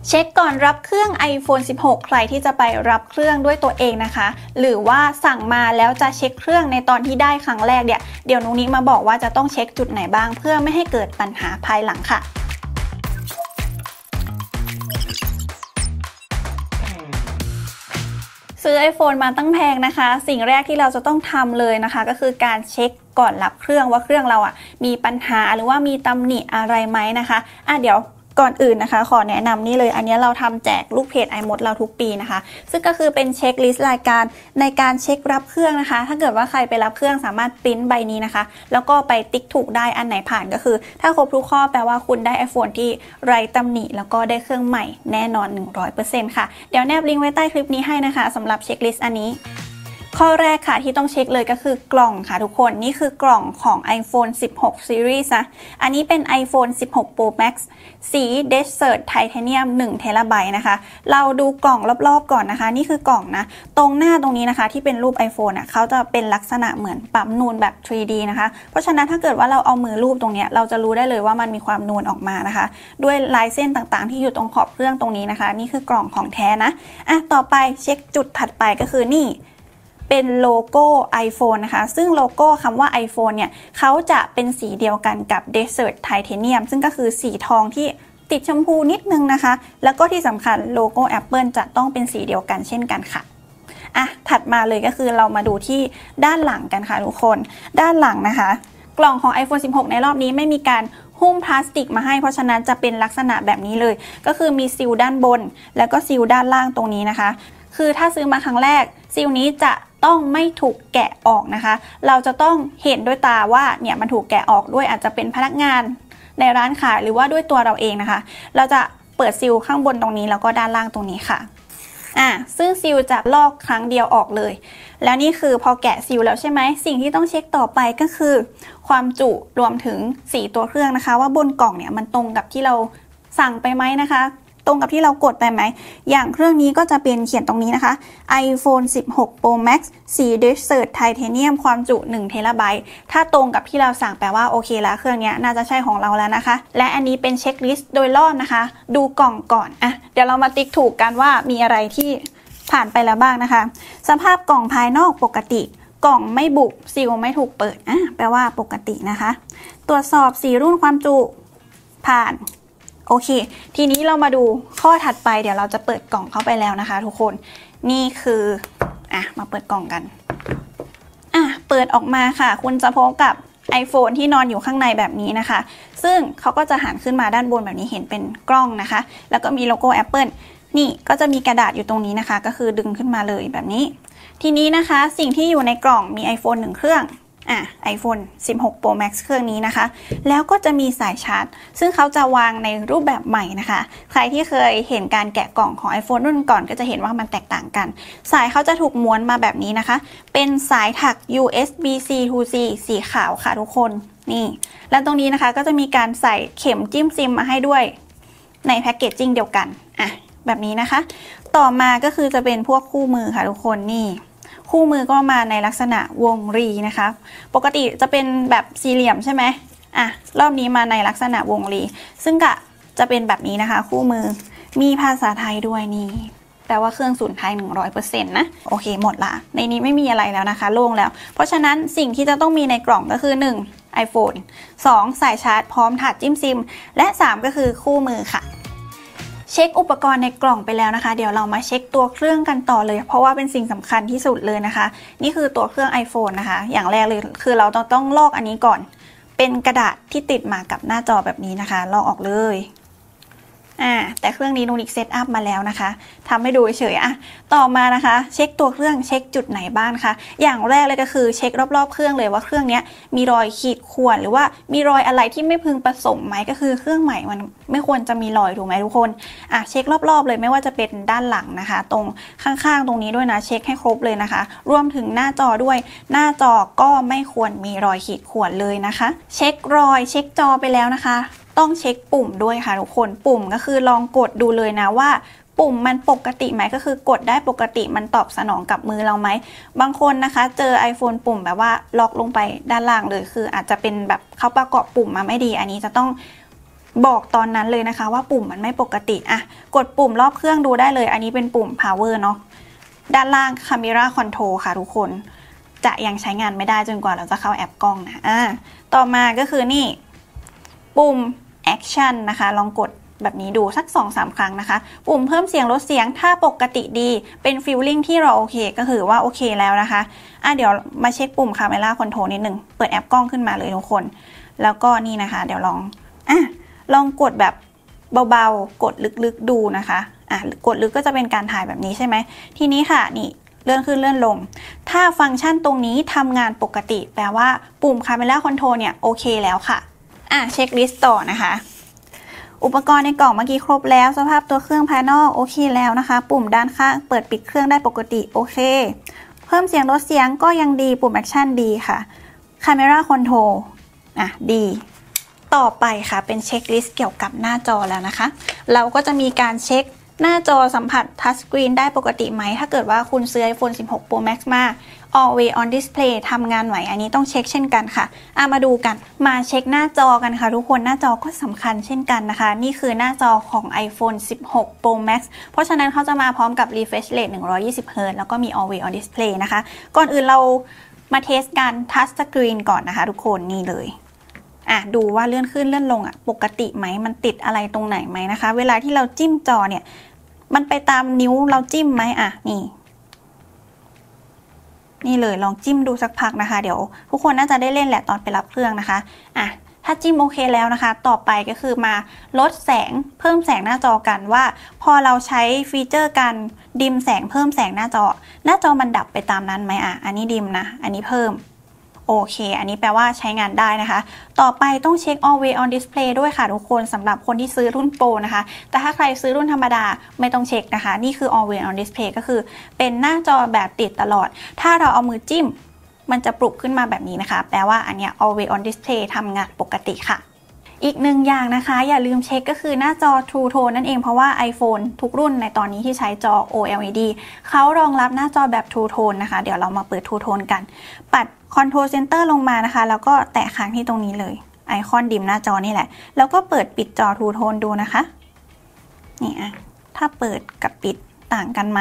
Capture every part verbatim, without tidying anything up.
เช็คก่อนรับเครื่อง ไอโฟน สิบหก ใครที่จะไปรับเครื่องด้วยตัวเองนะคะหรือว่าสั่งมาแล้วจะเช็คเครื่องในตอนที่ได้ครั้งแรกเนี่ยเดี๋ยวนุ้งนี้มาบอกว่าจะต้องเช็คจุดไหนบ้างเพื่อไม่ให้เกิดปัญหาภายหลังค่ะซื้อ ไอโฟน มาตั้งแพงนะคะสิ่งแรกที่เราจะต้องทำเลยนะคะก็คือการเช็คก่อนรับเครื่องว่าเครื่องเราอ่ะมีปัญหาหรือว่ามีตำหนิอะไรไหมนะคะอ่ะเดี๋ยวก่อนอื่นนะคะขอแนะนำนี่เลยอันนี้เราทำแจกลูกเพจ iMod เราทุกปีนะคะซึ่งก็คือเป็นเช็คลิสต์รายการในการเช็ครับเครื่องนะคะถ้าเกิดว่าใครไปรับเครื่องสามารถปริ้นใบนี้นะคะแล้วก็ไปติ๊กถูกได้อันไหนผ่านก็คือถ้าครบทุกข้อแปลว่าคุณได้ iPhone ที่ไร้ตำหนิแล้วก็ได้เครื่องใหม่แน่นอน หนึ่งร้อยเปอร์เซ็นต์ ค่ะเดี๋ยวแนบลิงก์ไว้ใต้คลิปนี้ให้นะคะสำหรับเช็คลิสต์อันนี้ข้อแรกค่ะที่ต้องเช็คเลยก็คือกล่องค่ะทุกคนนี่คือกล่องของ ไอโฟน สิบหก Series นะอันนี้เป็น ไอโฟน สิบหก Pro Max สี Desert Titanium หนึ่ง เทราไบต์ นะคะเราดูกล่องรอบๆก่อนนะคะนี่คือกล่องนะตรงหน้าตรงนี้นะคะที่เป็นรูป iPhone อ่ะเขาจะเป็นลักษณะเหมือนปั๊มนูนแบบ ทรี ดี นะคะเพราะฉะนั้นถ้าเกิดว่าเราเอามือรูปตรงนี้เราจะรู้ได้เลยว่ามันมีความนูนออกมานะคะด้วยลายเส้นต่างๆที่อยู่ตรงขอบเครื่องตรงนี้นะคะนี่คือกล่องของแท้นะอ่ะต่อไปเช็คจุดถัดไปก็คือนี่เป็นโลโก้ iPhone นะคะซึ่งโลโก้คำว่า iPhone เนี่ยเขาจะเป็นสีเดียวกันกับ Desert Titanium ซึ่งก็คือสีทองที่ติดชมพูนิดนึงนะคะแล้วก็ที่สำคัญโลโก้ Apple จะต้องเป็นสีเดียวกันเช่นกันค่ะอ่ะถัดมาเลยก็คือเรามาดูที่ด้านหลังกันค่ะทุกคนด้านหลังนะคะกล่องของ ไอโฟน สิบหก ในรอบนี้ไม่มีการหุ้มพลาสติกมาให้เพราะฉะนั้นจะเป็นลักษณะแบบนี้เลยก็คือมีซีลด้านบนแล้วก็ซีลด้านล่างตรงนี้นะคะคือถ้าซื้อมาครั้งแรกซีลนี้จะต้องไม่ถูกแกะออกนะคะเราจะต้องเห็นด้วยตาว่าเนี่ยมันถูกแกะออกด้วยอาจจะเป็นพนักงานในร้านขายหรือว่าด้วยตัวเราเองนะคะเราจะเปิดซีลข้างบนตรงนี้แล้วก็ด้านล่างตรงนี้ค่ะอ่ะซึ่งซีลจะลอกครั้งเดียวออกเลยแล้วนี่คือพอแกะซีลแล้วใช่ไหมสิ่งที่ต้องเช็คต่อไปก็คือความจุรวมถึงสีตัวเครื่องนะคะว่าบนกล่องเนี่ยมันตรงกับที่เราสั่งไปไหมนะคะตรงกับที่เรากดไปไหมอย่างเครื่องนี้ก็จะเป็นเขียนตรงนี้นะคะ ไอโฟน สิบหก Pro Max สี Desert Titanium ความจุ หนึ่ง เทราไบต์ ถ้าตรงกับที่เราสั่งแปลว่าโอเคแล้วเครื่องนี้น่าจะใช่ของเราแล้วนะคะและอันนี้เป็นเช็คลิสต์โดยรอบนะคะดูกล่องก่อนอ่ะเดี๋ยวเรามาติ๊กถูกกันว่ามีอะไรที่ผ่านไปแล้วบ้างนะคะสภาพกล่องภายนอกปกติกล่องไม่บุบซีลไม่ถูกเปิดอ่ะแปลว่าปกตินะคะตรวจสอบสีรุ่นความจุผ่านโอเคทีนี้เรามาดูข้อถัดไปเดี๋ยวเราจะเปิดกล่องเข้าไปแล้วนะคะทุกคนนี่คืออ่ะมาเปิดกล่องกันอ่ะเปิดออกมาค่ะคุณจะพบกับ iPhone ที่นอนอยู่ข้างในแบบนี้นะคะซึ่งเขาก็จะหันขึ้นมาด้านบนแบบนี้เห็นเป็นกล้องนะคะแล้วก็มีโลโก้ Apple นี่ก็จะมีกระดาษอยู่ตรงนี้นะคะก็คือดึงขึ้นมาเลยแบบนี้ทีนี้นะคะสิ่งที่อยู่ในกล่องมี iPhone หนึ่งเครื่องอ่ะ ไอโฟน สิบหก Pro Max เครื่องนี้นะคะแล้วก็จะมีสายชาร์จซึ่งเขาจะวางในรูปแบบใหม่นะคะใครที่เคยเห็นการแกะกล่องของ iPhone รุ่นก่อนก็จะเห็นว่ามันแตกต่างกันสายเขาจะถูกม้วนมาแบบนี้นะคะเป็นสายถัก ยู เอส บี ซี ทู ซี สีขาวค่ะทุกคนนี่แล้วตรงนี้นะคะก็จะมีการใส่เข็มจิ้มซิมมาให้ด้วยในแพ็กเกจจิ้งเดียวกันอ่ะแบบนี้นะคะต่อมาก็คือจะเป็นพวกคู่มือค่ะทุกคนนี่คู่มือก็มาในลักษณะวงรีนะคะปกติจะเป็นแบบสี่เหลี่ยมใช่ไหมอ่ะรอบนี้มาในลักษณะวงรีซึ่งก็จะเป็นแบบนี้นะคะคู่มือมีภาษาไทยด้วยนี่แปลว่าเครื่องศูนย์ไทย หนึ่งร้อยเปอร์เซ็นต์ นะโอเคหมดละในนี้ไม่มีอะไรแล้วนะคะโล่งแล้วเพราะฉะนั้นสิ่งที่จะต้องมีในกล่องก็คือหนึ่ง iPhone สองสายชาร์จพร้อมถาดจิ้มซิมและสามก็คือคู่มือค่ะเช็คอุปกรณ์ในกล่องไปแล้วนะคะเดี๋ยวเรามาเช็คตัวเครื่องกันต่อเลยเพราะว่าเป็นสิ่งสำคัญที่สุดเลยนะคะนี่คือตัวเครื่อง iPhone นะคะอย่างแรกเลยคือเราต้องต้องลอกอันนี้ก่อนเป็นกระดาษที่ติดมากับหน้าจอแบบนี้นะคะลอกออกเลยอ่าแต่เครื่องนี้นุนิกเซตอัพมาแล้วนะคะทำให้ดูเฉยๆอ่ะต่อมานะคะเช็คตัวเครื่องเช็คจุดไหนบ้างคะอย่างแรกเลยก็คือเช็ครอบๆเครื่องเลยว่าเครื่องนี้มีรอยขีดข่วนหรือว่ามีรอยอะไรที่ไม่พึงประสงค์ไหมก็คือเครื่องใหม่มันไม่ควรจะมีรอยถูกไหมทุกคนอ่ะเช็ครอบๆเลยไม่ว่าจะเป็นด้านหลังนะคะตรงข้างๆตรงนี้ด้วยนะเช็คให้ครบเลยนะคะรวมถึงหน้าจอด้วยหน้าจอก็ไม่ควรมีรอยขีดข่วนเลยนะคะเช็ครอยเช็คจอไปแล้วนะคะต้องเช็คปุ่มด้วยค่ะทุกคนปุ่มก็คือลองกดดูเลยนะว่าปุ่มมันปกติไหมก็คือกดได้ปกติมันตอบสนองกับมือเราไหมบางคนนะคะเจอ iPhone ปุ่มแบบว่าล็อกลงไปด้านล่างเลยคืออาจจะเป็นแบบเขาประกอบปุ่มมาไม่ดีอันนี้จะต้องบอกตอนนั้นเลยนะคะว่าปุ่มมันไม่ปกติอ่ะกดปุ่มรอบเครื่องดูได้เลยอันนี้เป็นปุ่ม power เนาะด้านล่าง camera control ค่ะทุกคนจะยังใช้งานไม่ได้จนกว่าเราจะเข้าแอปกล้องนะอ่ะต่อมาก็คือนี่ปุ่ม action นะคะลองกดแบบนี้ดูสัก สองถึงสาม ครั้งนะคะปุ่มเพิ่มเสียงลดเสียงถ้าปกติดีเป็นฟีลลิ่งที่เราโอเคก็คือว่าโอเคแล้วนะคะอ่ะเดี๋ยวมาเช็คปุ่ม camera control นิดนึงเปิดแอปกล้องขึ้นมาเลยทุกคนแล้วก็นี่นะคะเดี๋ยวลองอ่ะลองกดแบบเบาๆกดลึกๆดูนะคะอ่ะกดลึกก็จะเป็นการถ่ายแบบนี้ใช่ไหมทีนี้ค่ะนี่เลื่อนขึ้นเลื่อนลงถ้าฟังก์ชันตรงนี้ทำงานปกติแปลว่าปุ่ม camera control เนี่ยโอเคแล้วค่ะอ่ะเช็คลิสต์ต่อนะคะอุปกรณ์ในกล่องเมื่อกี้ครบแล้วสภาพตัวเครื่องภายนอกโอเคแล้วนะคะปุ่มด้านข้างเปิดปิดเครื่องได้ปกติโอเคเพิ่มเสียงลดเสียงก็ยังดีปุ่มแอคชั่นดีค่ะ Camera Control อ่ะดีต่อไปค่ะเป็นเช็คลิสต์เกี่ยวกับหน้าจอแล้วนะคะเราก็จะมีการเช็คหน้าจอสัมผัสทัชสกรีนได้ปกติไหมถ้าเกิดว่าคุณซื้อ ไอโฟน สิบหก โปร แม็กซ์ มา Always on Display ทำงานไหวอันนี้ต้องเช็คเช่นกันค่ะอ่ะมาดูกันมาเช็คหน้าจอกันค่ะทุกคนหน้าจอก็สำคัญเช่นกันนะคะนี่คือหน้าจอของ ไอโฟน สิบหก โปร แม็กซ์ เพราะฉะนั้นเขาจะมาพร้อมกับ Refresh Rate หนึ่งร้อยยี่สิบ เฮิร์ตซ์ แล้วก็มี Always on Display นะคะก่อนอื่นเรามาเทสการทัชสกรีนก่อนนะคะทุกคนนี่เลยอ่ะดูว่าเลื่อนขึ้นเลื่อนลงอ่ะปกติไหมมันติดอะไรตรงไหนไหมนะคะเวลาที่เราจิ้มจอเนี่ยมันไปตามนิ้วเราจิ้มไหมอ่ะนี่นี่เลยลองจิ้มดูสักพักนะคะเดี๋ยวทุกคนน่าจะได้เล่นแหละตอนไปรับเครื่องนะคะอ่ะถ้าจิ้มโอเคแล้วนะคะต่อไปก็คือมาลดแสงเพิ่มแสงหน้าจอกันว่าพอเราใช้ฟีเจอร์การดิมแสงเพิ่มแสงหน้าจอหน้าจอมันดับไปตามนั้นไหมอ่ะอันนี้ดิมนะอันนี้เพิ่มโอเคอันนี้แปลว่าใช้งานได้นะคะต่อไปต้องเช็ค Always on Display ด้วยค่ะทุกคนสำหรับคนที่ซื้อรุ่นโปรนะคะแต่ถ้าใครซื้อรุ่นธรรมดาไม่ต้องเช็คนะคะนี่คือ Always on Display ก็คือเป็นหน้าจอแบบติดตลอดถ้าเราเอามือจิ้มมันจะปลุกขึ้นมาแบบนี้นะคะแปลว่าอันเนี้ย Always on Display ทำงานปกติค่ะอีกหนึ่งอย่างนะคะอย่าลืมเช็คก็คือหน้าจอ True Tone นั่นเองเพราะว่า iPhone ทุกรุ่นในตอนนี้ที่ใช้จอ โอ แอล อี ดี เขารองรับหน้าจอแบบ True Tone นะคะเดี๋ยวเรามาเปิด True Tone กันปัด Control Center ลงมานะคะแล้วก็แตะค้างที่ตรงนี้เลยไอคอนดิมหน้าจอนี่แหละแล้วก็เปิดปิดจอ True Tone ดูนะคะนี่อ่ะถ้าเปิดกับปิดต่างกันไหม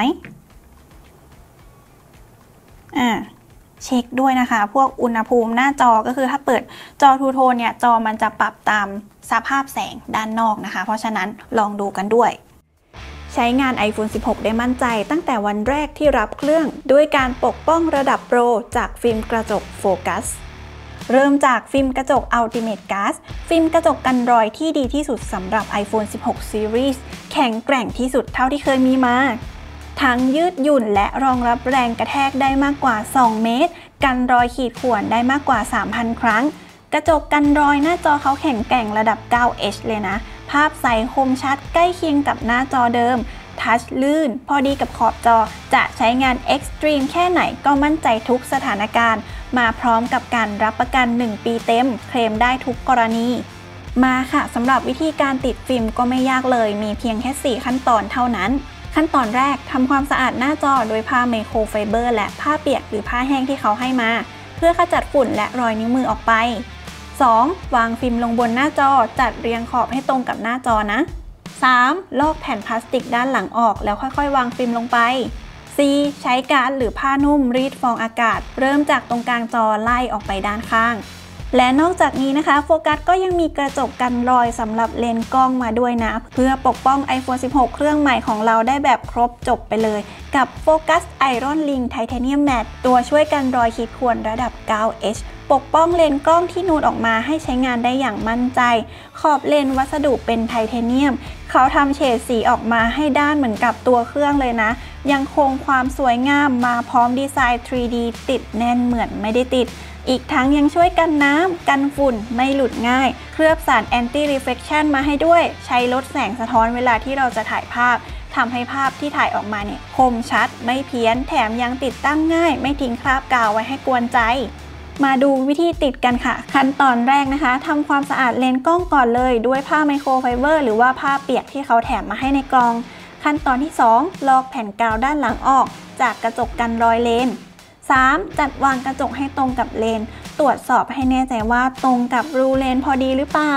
อ่าเช็คด้วยนะคะพวกอุณหภูมิหน้าจอก็คือถ้าเปิดจอ True Tone เนี่ยจอมันจะปรับตามสภาพแสงด้านนอกนะคะเพราะฉะนั้นลองดูกันด้วยใช้งาน ไอโฟน สิบหก ได้มั่นใจตั้งแต่วันแรกที่รับเครื่องด้วยการปกป้องระดับโปรจากฟิล์มกระจกโฟกัสเริ่มจากฟิล์มกระจก Ultimate Glass ฟิล์มกระจกกันรอยที่ดีที่สุดสำหรับ ไอโฟน สิบหก Series แข็งแกร่งที่สุดเท่าที่เคยมีมาทั้งยืดหยุ่นและรองรับแรงกระแทกได้มากกว่า สอง เมตรกันรอยขีดข่วนได้มากกว่า สามพัน ครั้งกระจกกันรอยหน้าจอเขาแข็งแกร่งระดับ เก้า เอช เลยนะภาพใสคมชัดใกล้เคียงกับหน้าจอเดิมทัชลื่นพอดีกับขอบจอจะใช้งานเอ็กซ์ตรีมแค่ไหนก็มั่นใจทุกสถานการณ์มาพร้อมกับการรับประกันหนึ่งปีเต็มเคลมได้ทุกกรณีมาค่ะสำหรับวิธีการติดฟิล์มก็ไม่ยากเลยมีเพียงแค่สี่ขั้นตอนเท่านั้นขั้นตอนแรกทำความสะอาดหน้าจอโดยผ้าไมโครไฟเบอร์และผ้าเปียกหรือผ้าแห้งที่เขาให้มาเพื่อขจัดฝุ่นและรอยนิ้วมือออกไป สอง. วางฟิล์มลงบนหน้าจอจัดเรียงขอบให้ตรงกับหน้าจอนะ สาม. ลอกแผ่นพลาสติกด้านหลังออกแล้วค่อยๆวางฟิล์มลงไป สี่. ใช้การ์ดหรือผ้านุ่มรีดฟองอากาศเริ่มจากตรงกลางจอไล่ออกไปด้านข้างและนอกจากนี้นะคะโฟกัสก็ยังมีกระจกกันรอยสำหรับเลนส์กล้องมาด้วยนะเพื่อปกป้อง ไอโฟน สิบหก เครื่องใหม่ของเราได้แบบครบจบไปเลยกับโฟกัส Iron Ring Titanium Matte ตัวช่วยกันรอยขีดข่วนระดับ เก้า เอช ปกป้องเลนส์กล้องที่นูนออกมาให้ใช้งานได้อย่างมั่นใจขอบเลนส์วัสดุเป็นไทเทเนียมเขาทำเฉดสีออกมาให้ด้านเหมือนกับตัวเครื่องเลยนะยังคงความสวยงามมาพร้อมดีไซน์ ทรี ดี ติดแน่นเหมือนไม่ได้ติดอีกทั้งยังช่วยกันน้ำกันฝุ่นไม่หลุดง่ายเคลือบสาร Anti Reflection มาให้ด้วยใช้ลดแสงสะท้อนเวลาที่เราจะถ่ายภาพทำให้ภาพที่ถ่ายออกมาเนี่ยคมชัดไม่เพี้ยนแถมยังติดตั้งง่ายไม่ทิ้งคราบกาวไว้ให้กวนใจมาดูวิธีติดกันค่ะขั้นตอนแรกนะคะทำความสะอาดเลนส์กล้องก่อนเลยด้วยผ้าไมโครไฟเบอร์หรือว่าผ้าเปียกที่เขาแถมมาให้ในกล่องขั้นตอนที่สองลอกแผ่นกาวด้านหลังออกจากกระจกกันรอยเลน สาม. จัดวางกระจกให้ตรงกับเลนตรวจสอบให้แน่ใจว่าตรงกับรูเลนพอดีหรือเปล่า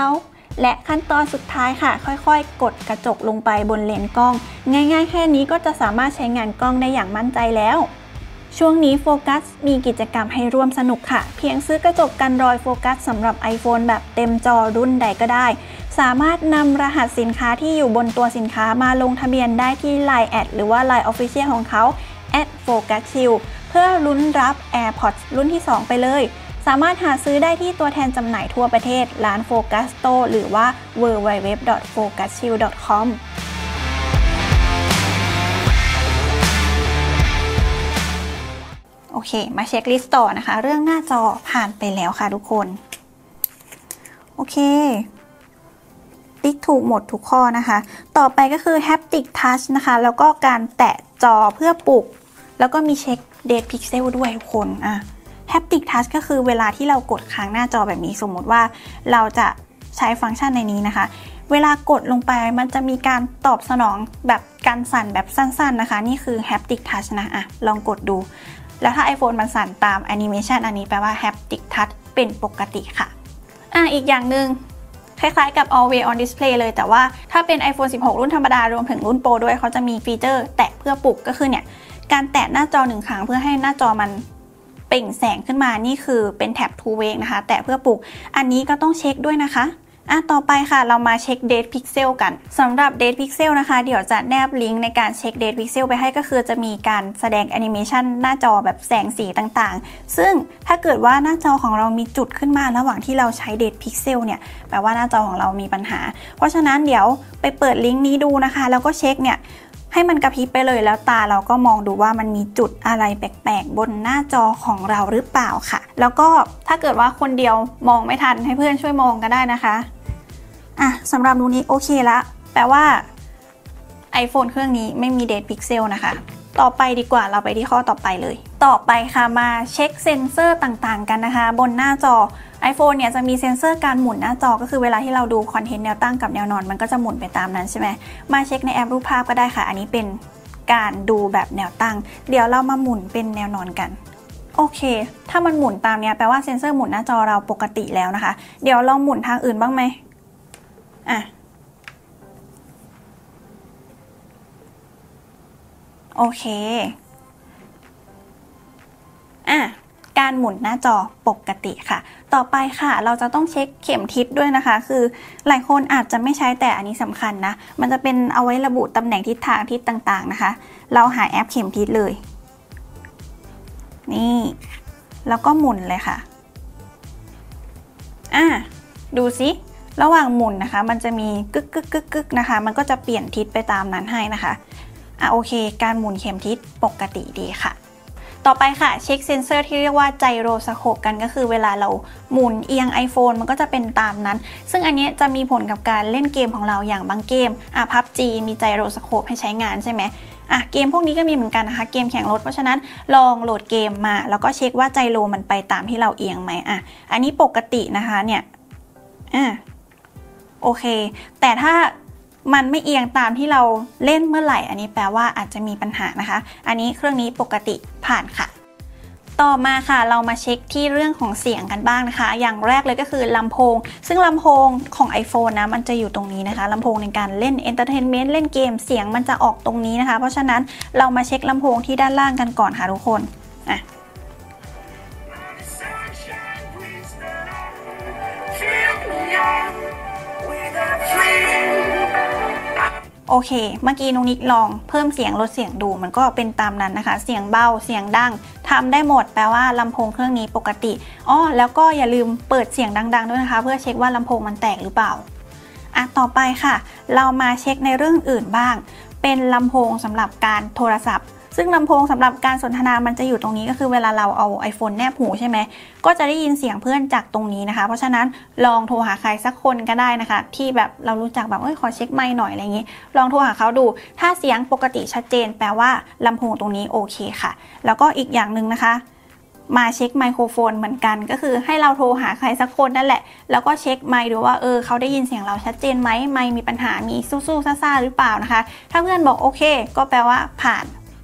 และขั้นตอนสุดท้ายค่ะค่อยๆกดกระจกลงไปบนเลนส์กล้องง่ายๆแค่นี้ก็จะสามารถใช้งานกล้องได้อย่างมั่นใจแล้วช่วงนี้โฟกัสมีกิจกรรมให้ร่วมสนุกค่ะเพียงซื้อกระจกกันรอยโฟกัสสำหรับ iPhone แบบเต็มจอรุ่นใดก็ได้สามารถนำรหัสสินค้าที่อยู่บนตัวสินค้ามาลงทะเบียนได้ที่ ไลน์ แอดหรือว่า ไลน์ Official ของเขา แอท โฟกัสชิล เพื่อลุ้นรับ AirPods รุ่นที่สองไปเลยสามารถหาซื้อได้ที่ตัวแทนจำหน่ายทั่วประเทศร้านโฟกัสโตร์หรือว่า ดับเบิลยู ดับเบิลยู ดับเบิลยู ดอท โฟกัสชิล ดอท คอม โอเคมาเช็คลิสต์ต่อนะคะเรื่องหน้าจอผ่านไปแล้วค่ะทุกคนโอเคติ๊กถูกหมดทุกข้อนะคะต่อไปก็คือ Haptic Touch นะคะแล้วก็การแตะจอเพื่อปลุกแล้วก็มีเช็ค Depth Pixel ด้วยทุกคนอ่ะ Haptic Touch ก็คือเวลาที่เรากดค้างหน้าจอแบบนี้สมมติว่าเราจะใช้ฟังก์ชันในนี้นะคะเวลากดลงไปมันจะมีการตอบสนองแบบการสั่นแบบสั้นๆนะคะนี่คือ Haptic Touch นะอ่ะลองกดดูแล้วถ้า iPhone มันสั่นตามแอนิเมชันอันนี้แปลว่า Haptic Touch เป็นปกติค่ะอ่ะอีกอย่างหนึ่งคล้ายๆกับ Always on Display เลยแต่ว่าถ้าเป็น iPhone สิบหก รุ่นธรรมดารวมถึงรุ่นโปรด้วยเขาจะมีฟีเจอร์แตะเพื่อปลุกก็คือเนี่ยการแตะหน้าจอหนึ่งครั้งเพื่อให้หน้าจอมันเปล่งแสงขึ้นมานี่คือเป็นแท็บ Two Way นะคะแตะเพื่อปลุกอันนี้ก็ต้องเช็คด้วยนะคะอ่ะต่อไปค่ะเรามาเช็ค Depth Pixel กันสำหรับ Depth Pixel นะคะเดี๋ยวจะแนบลิงก์ในการเช็ค Depth Pixel ไปให้ก็คือจะมีการแสดงแอนิเมชันหน้าจอแบบแสงสีต่างๆซึ่งถ้าเกิดว่าหน้าจอของเรามีจุดขึ้นมาระหว่างที่เราใช้ Depth Pixel เนี่ยแปลว่าหน้าจอของเรามีปัญหาเพราะฉะนั้นเดี๋ยวไปเปิดลิงก์นี้ดูนะคะแล้วก็เช็คเนี่ยให้มันกระพริบไปเลยแล้วตาเราก็มองดูว่ามันมีจุดอะไรแปลกๆบนหน้าจอของเราหรือเปล่าค่ะแล้วก็ถ้าเกิดว่าคนเดียวมองไม่ทันให้เพื่อนช่วยมองก็ได้นะคะอ่ะสำหรับรูนี้โอเคละแปลว่า iPhone เครื่องนี้ไม่มี Depth Pixel นะคะต่อไปดีกว่าเราไปที่ข้อต่อไปเลยต่อไปค่ะมาเช็คเซ็นเซอร์ต่างๆกันนะคะบนหน้าจอ iPhone เนี่ยจะมีเซ็นเซอร์การหมุนหน้าจอก็คือเวลาที่เราดูคอนเทนต์แนวตั้งกับแนวนอนมันก็จะหมุนไปตามนั้นใช่ไหมมาเช็คในแอปรูปภาพก็ได้ค่ะอันนี้เป็นการดูแบบแนวตั้งเดี๋ยวเรามาหมุนเป็นแนวนอนกันโอเคถ้ามันหมุนตามเนี้ยแปลว่าเซ็นเซอร์หมุนหน้าจอเราปกติแล้วนะคะเดี๋ยวลองหมุนทางอื่นบ้างไหมอ่ะโอเคอ่ะการหมุนหน้าจอปกติค่ะต่อไปค่ะเราจะต้องเช็คเข็มทิศด้วยนะคะคือหลายคนอาจจะไม่ใช้แต่อันนี้สำคัญนะมันจะเป็นเอาไว้ระบุตำแหน่งทิศทางทิศต่างๆนะคะเราหาแอปเข็มทิศเลยนี่แล้วก็หมุนเลยค่ะอ่ะดูสิระหว่างหมุนนะคะมันจะมีกึกกึกกึกกึกนะคะมันก็จะเปลี่ยนทิศไปตามนั้นให้นะคะอ่ะโอเคการหมุนเข็มทิศปกติดีค่ะต่อไปค่ะเช็คเซนเซอร์ที่เรียกว่าไจโรสโคปกันก็คือเวลาเราหมุนเอียง iPhone มันก็จะเป็นตามนั้นซึ่งอันนี้จะมีผลกับการเล่นเกมของเราอย่างบางเกมอ่ะ พับจี มีไจโรสโคปให้ใช้งานใช่ไหมอ่ะเกมพวกนี้ก็มีเหมือนกันนะคะเกมแข่งรถเพราะฉะนั้นลองโหลดเกมมาแล้วก็เช็คว่าไจโรมันไปตามที่เราเอียงไหมอ่ะอันนี้ปกตินะคะเนี่ยอ่ะโอเคแต่ถ้ามันไม่เอียงตามที่เราเล่นเมื่อไหร่อันนี้แปลว่าอาจจะมีปัญหานะคะอันนี้เครื่องนี้ปกติผ่านค่ะต่อมาค่ะเรามาเช็คที่เรื่องของเสียงกันบ้างนะคะอย่างแรกเลยก็คือลำโพงซึ่งลำโพงของ iPhone นะมันจะอยู่ตรงนี้นะคะลำโพงในการเล่น Entertainment เล่นเกมเสียงมันจะออกตรงนี้นะคะเพราะฉะนั้นเรามาเช็คลำโพงที่ด้านล่างกันก่อนค่ะทุกคนอ่ะโอเคเมื่อกี้นุ๊กนิกลองเพิ่มเสียงลดเสียงดูมันก็เป็นตามนั้นนะคะเสียงเบาเสียงดังทำได้หมดแปลว่าลำโพงเครื่องนี้ปกติอ้อแล้วก็อย่าลืมเปิดเสียงดังๆด้วยนะคะเพื่อเช็คว่าลำโพงมันแตกหรือเปล่าอ่ะต่อไปค่ะเรามาเช็คในเรื่องอื่นบ้างเป็นลำโพงสำหรับการโทรศัพท์ซึ่งลำโพงสำหรับการสนทนามันจะอยู่ตรงนี้ก็คือเวลาเราเอา iPhone แนบหูใช่ไหมก็จะได้ยินเสียงเพื่อนจากตรงนี้นะคะเพราะฉะนั้นลองโทรหาใครสักคนก็ได้นะคะที่แบบเรารู้จักแบบเอ้ยขอเช็คไมค์หน่อยอะไรอย่างนี้ลองโทรหาเขาดูถ้าเสียงปกติชัดเจนแปลว่าลำโพงตรงนี้โอเคค่ะแล้วก็อีกอย่างหนึ่งนะคะมาเช็คไมโครโฟนเหมือนกันก็คือให้เราโทรหาใครสักคนนั่นแหละแล้วก็เช็คไมค์ดูว่าเออเขาได้ยินเสียงเราชัดเจนไหมไมค์มีปัญหามีสู้ๆซ่าๆหรือเปล่านะคะถ้าเพื่อนบอกโอเคก็แปลว่าผ่าน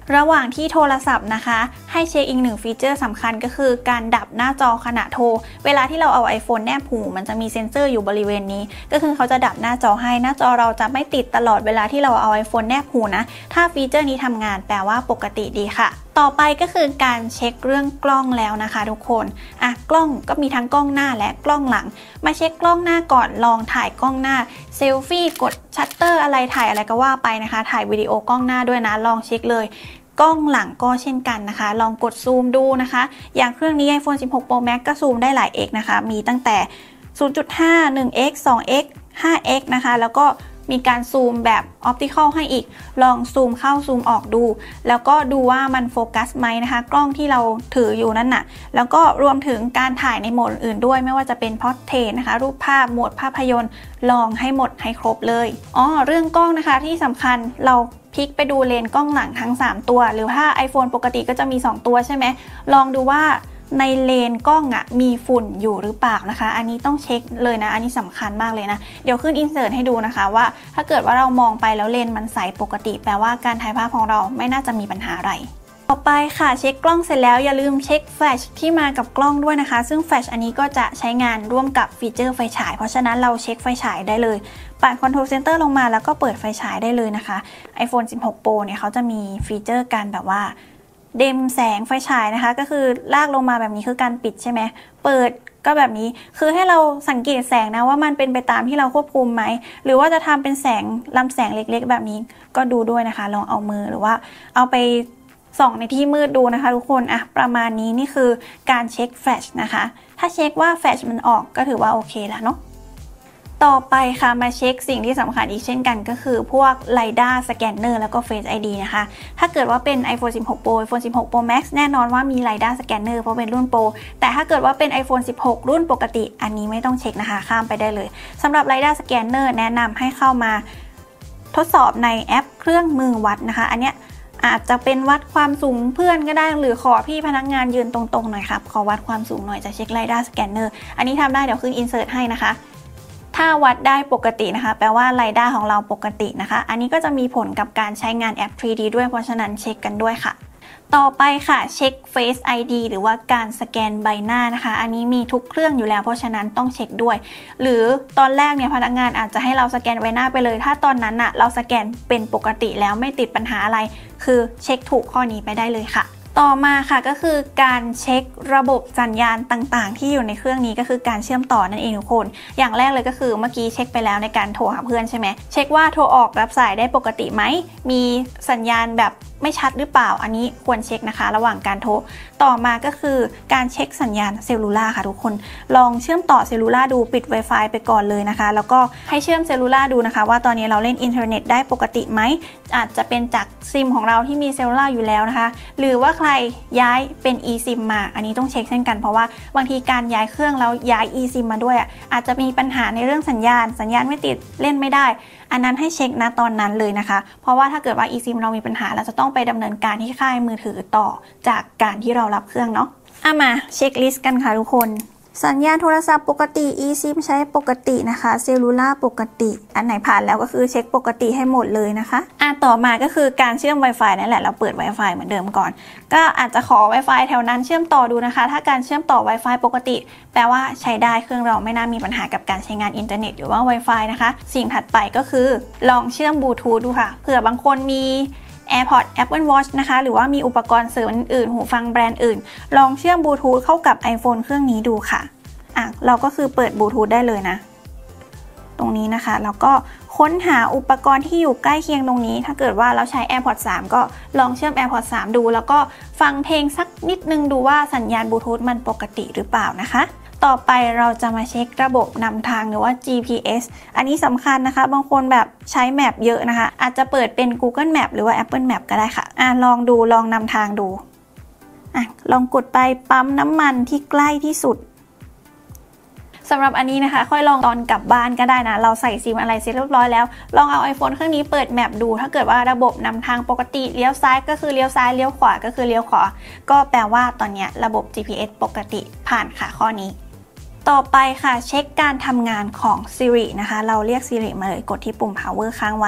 ระหว่างที่โทรศัพท์นะคะให้เช็คอีกหนึ่งฟีเจอร์สำคัญก็คือการดับหน้าจอขณะโทรเวลาที่เราเอา iPhone แนบหูมันจะมีเซ็นเซอร์อยู่บริเวณนี้ก็คือเขาจะดับหน้าจอให้หน้าจอเราจะไม่ติดตลอดเวลาที่เราเอา iPhone แนบหูนะถ้าฟีเจอร์นี้ทำงานแปลว่าปกติดีค่ะต่อไปก็คือการเช็คเรื่องกล้องแล้วนะคะทุกคนอ่ะกล้องก็มีทั้งกล้องหน้าและกล้องหลังมาเช็คกล้องหน้าก่อนลองถ่ายกล้องหน้าเซลฟี่กดชัตเตอร์อะไรถ่ายอะไรก็ว่าไปนะคะถ่ายวิดีโอกล้องหน้าด้วยนะลองเช็คเลยกล้องหลังก็เช่นกันนะคะลองกดซูมดูนะคะอย่างเครื่องนี้ iPhone สิบหก Pro Max ก็ซูมได้หลาย x นะคะมีตั้งแต่ ศูนย์จุดห้า หนึ่ง เอ็กซ์ สอง เอ็กซ์ ห้า เอ็กซ์ นะคะแล้วก็มีการซูมแบบออปติคอลให้อีกลองซูมเข้าซูมออกดูแล้วก็ดูว่ามันโฟกัสไหมนะคะกล้องที่เราถืออยู่นั่นน่ะแล้วก็รวมถึงการถ่ายในโหมดอื่นด้วยไม่ว่าจะเป็นพอร์เทรตนะคะรูปภาพโหมดภาพยนตร์ลองให้หมดให้ครบเลยอ๋อเรื่องกล้องนะคะที่สำคัญเราพลิกไปดูเลนส์กล้องหลังทั้งสามตัวหรือถ้า iPhone ปกติก็จะมีสองตัวใช่ไหมลองดูว่าในเลนกล้องอ่ะมีฝุ่นอยู่หรือเปล่านะคะอันนี้ต้องเช็คเลยนะอันนี้สำคัญมากเลยนะเดี๋ยวขึ้นอินเสิร์ตให้ดูนะคะว่าถ้าเกิดว่าเรามองไปแล้วเลนมันใสปกติแปลว่าการถ่ายภาพของเราไม่น่าจะมีปัญหาอะไรต่อไปค่ะเช็คกล้องเสร็จแล้วอย่าลืมเช็คแฟลชที่มากับกล้องด้วยนะคะซึ่งแฟลชอันนี้ก็จะใช้งานร่วมกับฟีเจอร์ไฟฉายเพราะฉะนั้นเราเช็คไฟฉายได้เลยปัดคอนโทรลเซนเตอร์ลงมาแล้วก็เปิดไฟฉายได้เลยนะคะ iPhone สิบหก Pro เนี่ยเขาจะมีฟีเจอร์การแบบว่าเดมแสงไฟฉายนะคะก็คือลากลงมาแบบนี้คือการปิดใช่ไหมเปิดก็แบบนี้คือให้เราสังเกตแสงนะว่ามันเป็นไปตามที่เราควบคุมไหมหรือว่าจะทำเป็นแสงลำแสงเล็กๆแบบนี้ก็ดูด้วยนะคะลองเอามือหรือว่าเอาไปส่องในที่มืดดูนะคะทุกคนอ่ะประมาณนี้นี่คือการเช็คแฟลชนะคะถ้าเช็คว่าแฟลชมันออกก็ถือว่าโอเคแล้วเนาะต่อไปค่ะมาเช็คสิ่งที่สำคัญอีกเช่นกันก็คือพวก ไลด้า Scanner แล้วก็ Face ไอ ดี นะคะถ้าเกิดว่าเป็น iPhone สิบหก Pro iPhone สิบหก Pro Max แน่นอนว่ามี ไลด้า Scanner เพราะเป็นรุ่น Pro แต่ถ้าเกิดว่าเป็น iPhone สิบหก รุ่นปกติอันนี้ไม่ต้องเช็คนะคะข้ามไปได้เลยสำหรับ ไลด้า Scanner แนะนำให้เข้ามาทดสอบในแอปเครื่องมือวัดนะคะอันเนี้ยอาจจะเป็นวัดความสูงเพื่อนก็ได้หรือขอพี่พนักงานยืนตรงๆหน่อยครับขอวัดความสูงหน่อยจะเช็ค ไลด้า Scanner อันนี้ทำได้เดี๋ยวขึ้นอินเสิร์ตให้นะคะถ้าวัดได้ปกตินะคะแปลว่า ไลด้า ของเราปกตินะคะอันนี้ก็จะมีผลกับการใช้งานแอป ทรี ดี ด้วยเพราะฉะนั้นเช็คกันด้วยค่ะต่อไปค่ะเช็ค Face ไอ ดี หรือว่าการสแกนใบหน้านะคะอันนี้มีทุกเครื่องอยู่แล้วเพราะฉะนั้นต้องเช็คด้วยหรือตอนแรกเนี่ยพนักงานอาจจะให้เราสแกนใบหน้าไปเลยถ้าตอนนั้นน่ะเราสแกนเป็นปกติแล้วไม่ติดปัญหาอะไรคือเช็คถูกข้อนี้ไปได้เลยค่ะต่อมาค่ะก็คือการเช็คระบบสัญญาณต่างๆที่อยู่ในเครื่องนี้ก็คือการเชื่อมต่อนั่นเองทุกคนอย่างแรกเลยก็คือเมื่อกี้เช็คไปแล้วในการโทรหาเพื่อนใช่ไหมเช็คว่าโทรออกรับสายได้ปกติไหมมีสัญญาณแบบไม่ชัดหรือเปล่าอันนี้ควรเช็คนะคะระหว่างการโทรต่อมาก็คือการเช็คสัญญาณเซลลูล่าค่ะทุกคนลองเชื่อมต่อเซลลูล่าดูปิด Wi-Fi ไปก่อนเลยนะคะแล้วก็ให้เชื่อมเซลลูล่าดูนะคะว่าตอนนี้เราเล่นอินเทอร์เน็ตได้ปกติไหมอาจจะเป็นจากซิมของเราที่มีเซลลูล่าอยู่แล้วนะคะหรือว่าใครย้ายเป็น eSIM มาอันนี้ต้องเช็คเช่นกันเพราะว่าบางทีการย้ายเครื่องแล้วย้าย eSIM มาด้วยอ่ะอาจจะมีปัญหาในเรื่องสัญญาณสัญญาณไม่ติดเล่นไม่ได้อันนั้นให้เช็คนะตอนนั้นเลยนะคะเพราะว่าถ้าเกิดว่า eSIM เรามีปัญหาเราจะต้องไปดำเนินการที่ค่ายมือถือต่อจากการที่เรารับเครื่องเนาะเอามาเช็คลิสต์กันค่ะทุกคนสัญญาณโทรศัพท์ปกติ eSIM ใช้ปกตินะคะเซลลูล่าปกติอันไหนผ่านแล้วก็คือเช็คปกติให้หมดเลยนะคะอ่ะต่อมาก็คือการเชื่อม Wi-Fi นั่นแหละเราเปิด Wi-Fi เหมือนเดิมก่อนก็อาจจะขอ Wi-Fi แถวนั้นเชื่อมต่อดูนะคะถ้าการเชื่อมต่อ Wi-Fi ปกติแปลว่าใช้ได้เครื่องเราไม่น่ามีปัญหากับการใช้งานอินเทอร์เน็ตหรือว่า Wi-Fi นะคะสิ่งถัดไปก็คือลองเชื่อมบลูทูธดูค่ะเผื่อบางคนมี AirPods Apple Watch นะคะหรือว่ามีอุปกรณ์เสริมอื่นๆหูฟังแบรนด์อื่นลองเชื่อมบลูทูธเข้ากับ iPhone เครื่องนี้ดูค่ะอ่ะเราก็คือเปิดบลูทูธได้เลยนะตรงนี้นะคะแล้วก็ค้นหาอุปกรณ์ที่อยู่ใกล้เคียงตรงนี้ถ้าเกิดว่าเราใช้ AirPods สามก็ลองเชื่อม AirPods สามดูแล้วก็ฟังเพลงสักนิดนึงดูว่าสัญญาณบลูทูธมันปกติหรือเปล่านะคะต่อไปเราจะมาเช็คระบบนำทางหรือว่า จี พี เอส อันนี้สำคัญนะคะบางคนแบบใช้แมปเยอะนะคะอาจจะเปิดเป็น Google Map หรือว่า Apple Map ก็ได้ค่ะอ่ะลองดูลองนำทางดูอ่ะลองกดไปปั๊มน้ำมันที่ใกล้ที่สุดสำหรับอันนี้นะคะค่อยลองตอนกลับบ้านก็ได้นะเราใส่ซิมอะไรเสร็จเรียบร้อยแล้วลองเอา iPhone เครื่องนี้เปิดแมปดูถ้าเกิดว่าระบบนำทางปกติเลี้ยวซ้ายก็คือเลี้ยวซ้ายเลี้ยวขวาก็คือเลี้ยวขวาก็แปลว่าตอนนี้ระบบ จี พี เอส ปกติผ่านค่ะข้อนี้ต่อไปค่ะเช็คการทำงานของ Siri นะคะเราเรียก Siri มาเลยกดที่ปุ่ม power ค้างไว้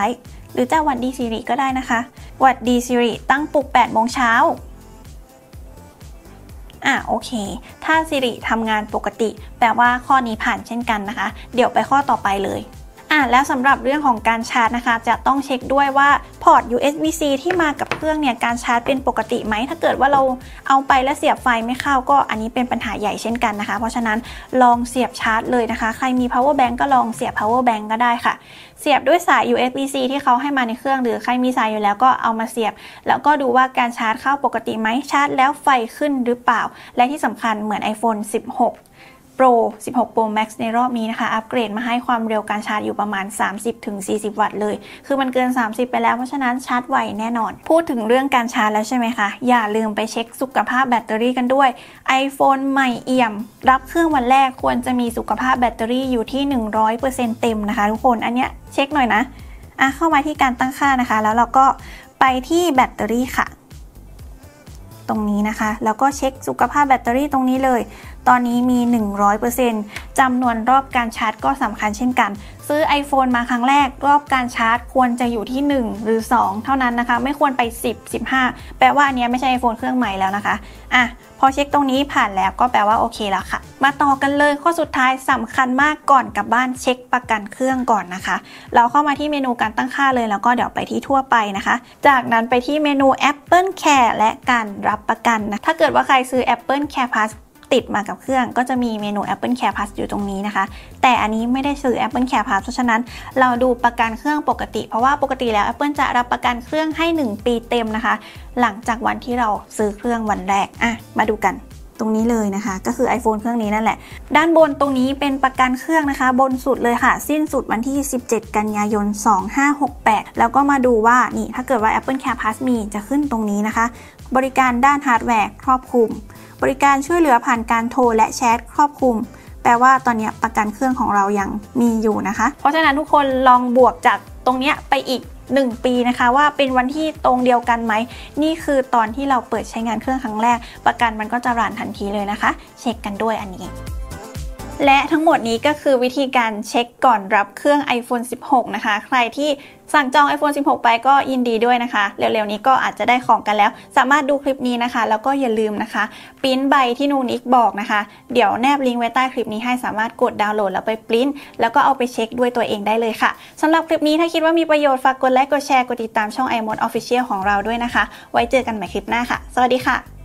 หรือจะหวัดดีซิริก็ได้นะคะหวัดดีซิริตั้งปลุกแปดโมงเช้าอ่ะโอเคถ้าซิริทำงานปกติแปลว่าข้อนี้ผ่านเช่นกันนะคะเดี๋ยวไปข้อต่อไปเลยอ่ะแล้วสำหรับเรื่องของการชาร์จนะคะจะต้องเช็คด้วยว่าพอร์ต ยู เอส บี ซี ที่มากับเครื่องเนี่ยการชาร์จเป็นปกติไหมถ้าเกิดว่าเราเอาไปแล้วเสียบไฟไม่เข้าก็อันนี้เป็นปัญหาใหญ่เช่นกันนะคะเพราะฉะนั้นลองเสียบชาร์จเลยนะคะใครมี power bank ก็ลองเสียบ power bank ก็ได้ค่ะเสียบด้วยสาย ยู เอส บี ซี ที่เขาให้มาในเครื่องหรือใครมีสายอยู่แล้วก็เอามาเสียบแล้วก็ดูว่าการชาร์จเข้าปกติไหมชาร์จแล้วไฟขึ้นหรือเปล่าและที่สำคัญเหมือน iPhone สิบหกPro สิบหก Pro Max ในรอบนี้นะคะอัปเกรดมาให้ความเร็วการชาร์จอยู่ประมาณ สามสิบถึงสี่สิบ วัตต์เลยคือมันเกินสามสิบไปแล้วเพราะฉะนั้นชาร์จไวแน่นอนพูดถึงเรื่องการชาร์จแล้วใช่ไหมคะอย่าลืมไปเช็คสุขภาพแบตเตอรี่กันด้วย iPhone ใหม่เอี่ยมรับเครื่องวันแรกควรจะมีสุขภาพแบตเตอรี่อยู่ที่ หนึ่งร้อยเปอร์เซ็นต์ เต็มนะคะทุกคนอันเนี้ยเช็คหน่อยนะอ่ะเข้ามาที่การตั้งค่านะคะแล้วเราก็ไปที่แบตเตอรี่ค่ะตรงนี้นะคะแล้วก็เช็คสุขภาพแบตเตอรี่ตรงนี้เลยตอนนี้มี หนึ่งร้อยเปอร์เซ็นต์ จำนวนรอบการชาร์จก็สำคัญเช่นกันซื้อ iPhone มาครั้งแรกรอบการชาร์จควรจะอยู่ที่หนึ่งหรือสองเท่านั้นนะคะไม่ควรไปสิบ สิบห้าแปลว่าอันนี้ไม่ใช่ iPhone เครื่องใหม่แล้วนะคะอ่ะพอเช็คตรงนี้ผ่านแล้วก็แปลว่าโอเคแล้วค่ะมาต่อกันเลยข้อสุดท้ายสำคัญมากก่อนกลับบ้านเช็คประกันเครื่องก่อนนะคะเราเข้ามาที่เมนูการตั้งค่าเลยแล้วก็เดี๋ยวไปที่ทั่วไปนะคะจากนั้นไปที่เมนู Apple Care และการรับประกันนะถ้าเกิดว่าใครซื้อ Apple Care Plusติดมากับเครื่องก็จะมีเมนู Apple Care Plus อยู่ตรงนี้นะคะแต่อันนี้ไม่ได้ซื้อ Apple Care Plus เพราะฉะนั้นเราดูประกันเครื่องปกติเพราะว่าปกติแล้ว Apple จะรับประกันเครื่องให้หนึ่งปีเต็มนะคะหลังจากวันที่เราซื้อเครื่องวันแรกอ่ะมาดูกันตรงนี้เลยนะคะก็คือ iPhone เครื่องนี้นั่นแหละด้านบนตรงนี้เป็นประกันเครื่องนะคะบนสุดเลยค่ะสิ้นสุดวันที่สิบเจ็ดกันยายนสองพันห้าร้อยหกสิบแปดแล้วก็มาดูว่านี่ถ้าเกิดว่า Apple Care Plus มีจะขึ้นตรงนี้นะคะบริการด้านฮาร์ดแวร์ครอบคลุมบริการช่วยเหลือผ่านการโทรและแชทครอบคลุมแปลว่าตอนนี้ประกันเครื่องของเรายังมีอยู่นะคะเพราะฉะนั้นทุกคนลองบวกจากตรงนี้ไปอีกหนึ่งปีนะคะว่าเป็นวันที่ตรงเดียวกันไหมนี่คือตอนที่เราเปิดใช้งานเครื่องครั้งแรกประกันมันก็จะรันทันทีเลยนะคะเช็คกันด้วยอันนี้และทั้งหมดนี้ก็คือวิธีการเช็คก่อนรับเครื่อง iPhone สิบหกนะคะใครที่สั่งจอง iPhone สิบหกไปก็ยินดีด้วยนะคะเร็วๆนี้ก็อาจจะได้ของกันแล้วสามารถดูคลิปนี้นะคะแล้วก็อย่าลืมนะคะปริ้นใบที่นูนิกบอกนะคะเดี๋ยวแนบลิงก์ไว้ใต้คลิปนี้ให้สามารถกดดาวน์โหลดแล้วไปปริ้นแล้วก็เอาไปเช็คด้วยตัวเองได้เลยค่ะสำหรับคลิปนี้ถ้าคิดว่ามีประโยชน์ฝากกดไลค์กดแชร์กดติดตามช่อง iMode Official ของเราด้วยนะคะไว้เจอกันใหม่คลิปหน้าค่ะสวัสดีค่ะ